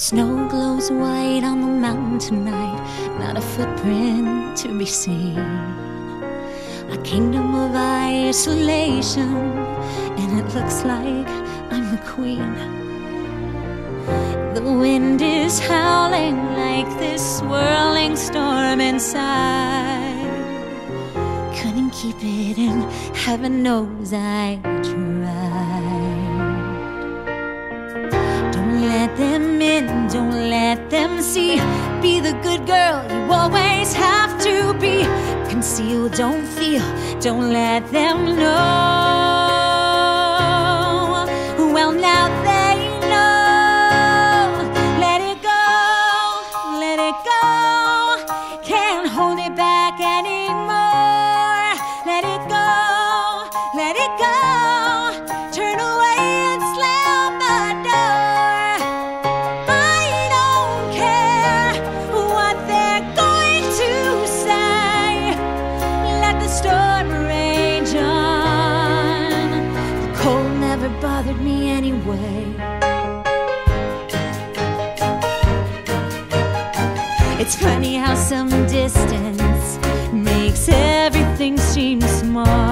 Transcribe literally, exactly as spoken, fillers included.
Snow glows white on the mountain tonight, not a footprint to be seen. A kingdom of isolation, and it looks like I'm the queen. The wind is howling like this swirling storm inside. Couldn't keep it in, heaven knows I tried. Don't let them in, don't let them see. Be the good girl you always have to be. Conceal, don't feel, don't let them know. Well, now they know. Let it go, let it go. Can't hold it back anymore. Let it go, let it go. Turn away and slam the door. I don't care what they're going to say. Let the storm rage on. The cold never bothered me anyway. It's funny how some distance makes everything seem small.